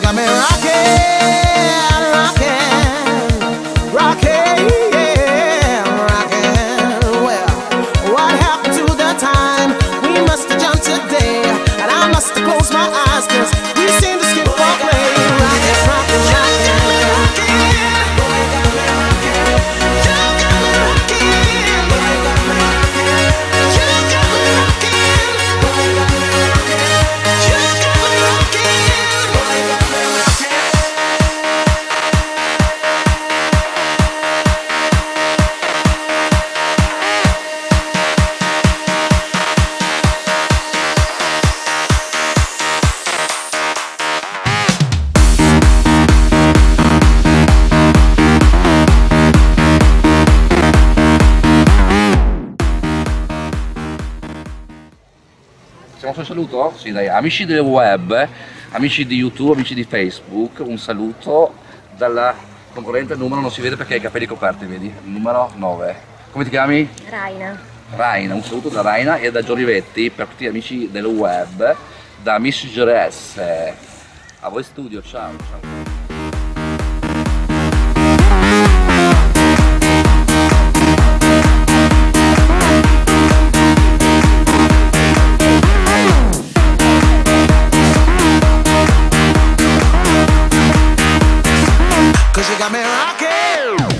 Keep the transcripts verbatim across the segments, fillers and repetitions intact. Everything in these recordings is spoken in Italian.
got me rocking, rocking, rocking, yeah, rocking. Well, what happened to the time? We must have jumped today, and I must have closed my eyes, cause we seem to skip our play. Rocking, rocking, rocking, rocking. Siamo sul saluto? Sì dai, amici del web, amici di YouTube, amici di Facebook, un saluto dalla concorrente numero, non si vede perché hai i capelli coperti, vedi? Numero nove. Come ti chiami? Raina. Raina, un saluto da Raina e da Giorivetti per tutti gli amici del web, da Miss Geresse. A voi studio, ciao ciao. Cause you got me rocking.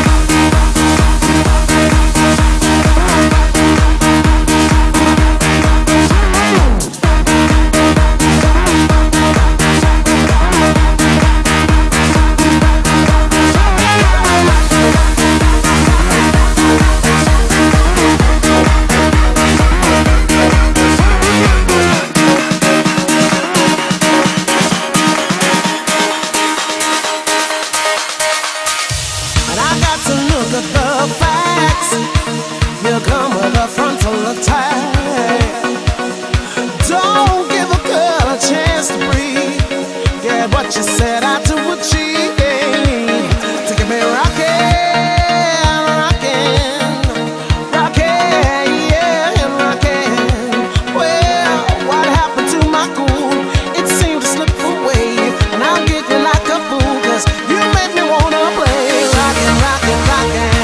You come with a frontal attack. Don't give a girl a chance to breathe. Get what you set out to achieve. To get me rockin', rockin', rockin', yeah, rockin'. Well, what happened to my cool? It seemed to slip away, and I'm getting like a fool, cause you make me wanna play. Rockin', rockin', rockin'.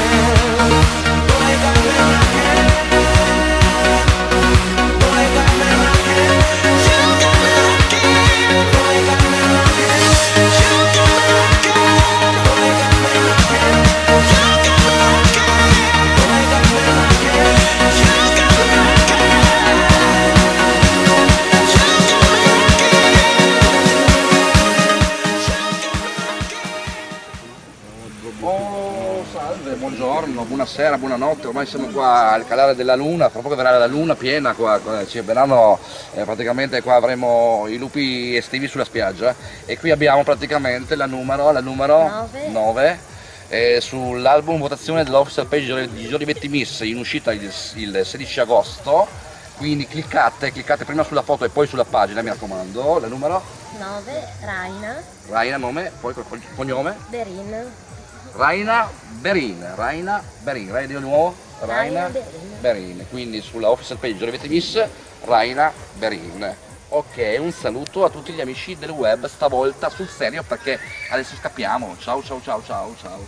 Oh, salve, buongiorno, buonasera, buonanotte, ormai siamo qua al calare della luna, fra poco verrà la luna piena qua, ci verranno, eh, praticamente qua avremo i lupi estivi sulla spiaggia e qui abbiamo praticamente la numero, la numero nove eh, sull'album votazione dell'official page di Giorivetti Miss in uscita il, il sedici agosto, quindi cliccate, cliccate prima sulla foto e poi sulla pagina, mi raccomando, la numero nove, Raina. Raina nome, poi cognome? Berin. Raina Berin, Raina Berin, Raina di nuovo? Raina, Raina Berin, quindi sulla official page Giorivetti Miss, Raina Berin. Ok, un saluto a tutti gli amici del web, stavolta sul serio perché adesso scappiamo. Ciao ciao ciao ciao ciao.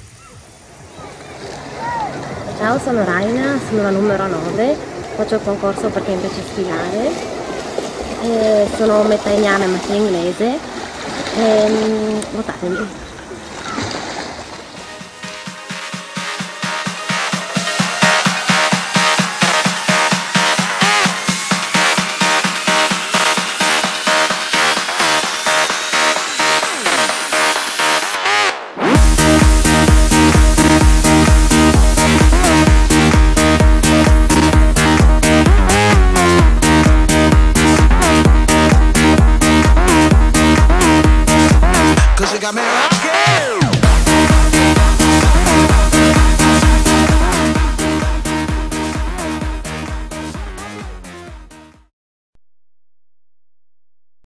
Ciao, sono Raina, sono la numero nove, faccio il concorso perché mi piace sfilare, e sono metà indiana e metà inglese, e votatemi. Cause you got me rocking.